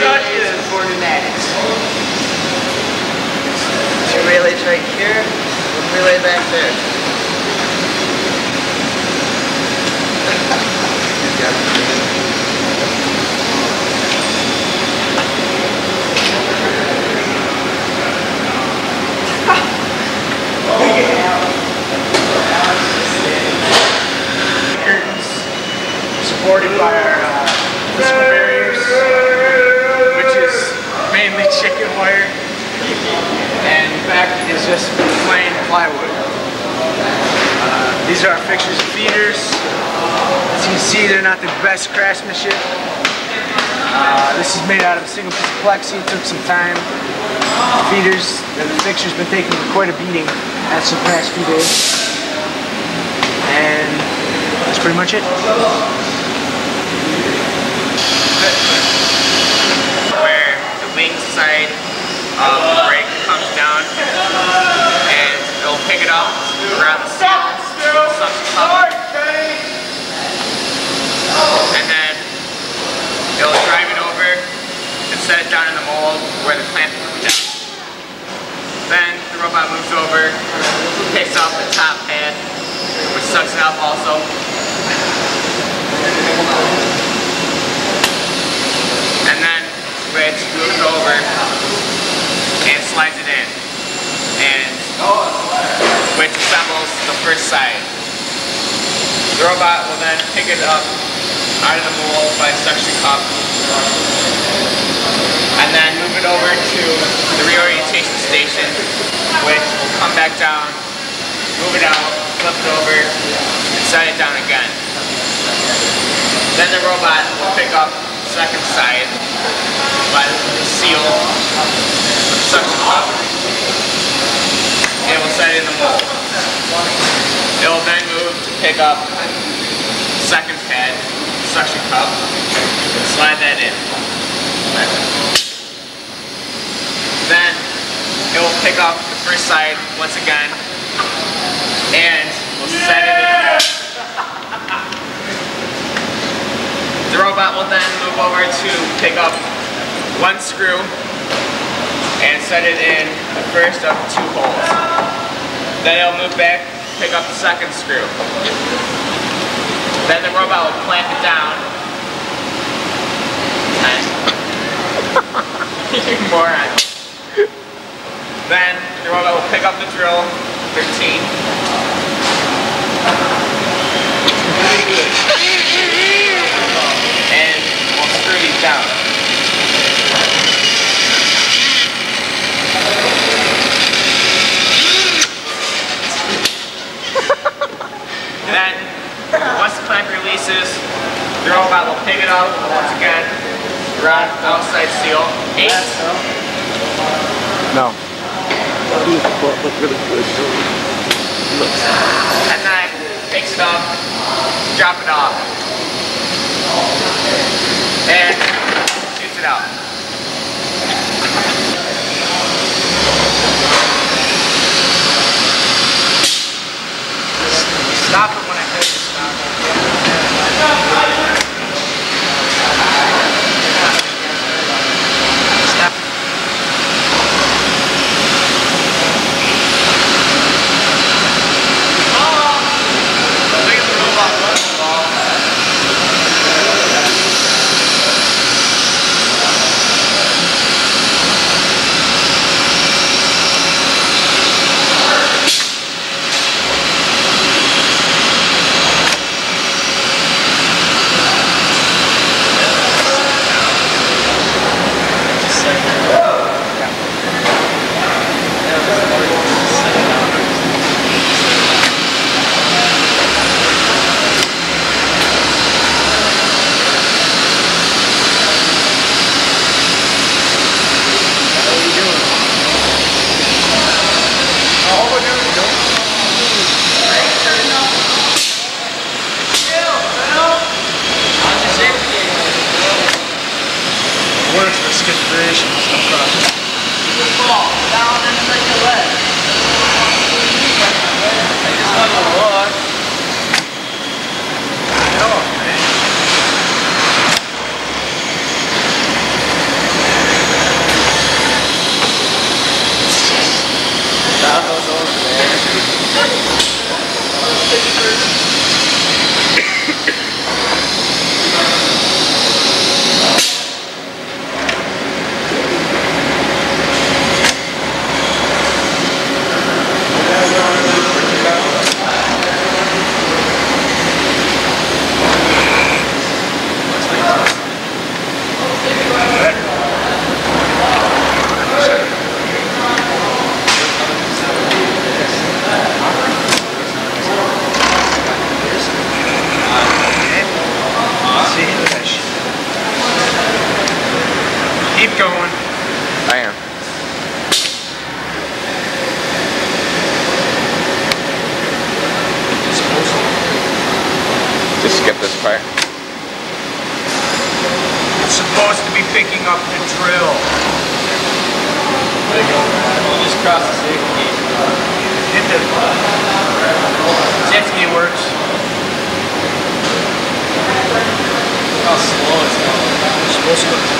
relays and 4 pneumatics. 2 relays right here, 1 relay back there. Curtains supported by our physical barriers, which is mainly chicken wire, and back is just plain plywood. These are our fixtures and feeders. As you can see, they're not the best craftsmanship. This is made out of a single piece of plexi. It took some time. The feeders and the fixtures been taking quite a beating as the past few days. And that's pretty much it. Where the wing side of the brake comes down and it'll pick it up around the seal, suction cup, and then it'll drive it over and set it down in the mold where the clamp comes down. Then the robot moves over, picks up the top pad, which sucks it up also. And then which moves over and slides it in, and which assembles the first side. The robot will then pick it up out of the mold by suction cup, and then move it over to the reorientation station, which will come back down, move it out, flip it over, and set it down again. Then the robot will pick up the second side by the seal with the suction cup, and will set it in the mold. It will then move to pick up the second pad, suction cup, and slide that in. Then it will pick up the first side once again and will set it in the mold. The robot will then move over to pick up 1 screw and set it in the first of 2 holes. Then it'll move back, pick up the second screw. Then the robot will clamp it down. You moron. Then the robot will pick up the drill, 13. Very good. And we'll screw these down. Then, once the clamp releases, the robot will pick it up once again around the outside seal, 8. No. And then picks it up, drop it off, and shoots it out. Stop it when I tell you to stop. Stop. Look at the robot running ball. Keep going. I am. Just skip this part. It's supposed to be picking up the drill. There you go. Just cross the safety gate. Hit the safety gate works. How slow it's going. It's supposed to go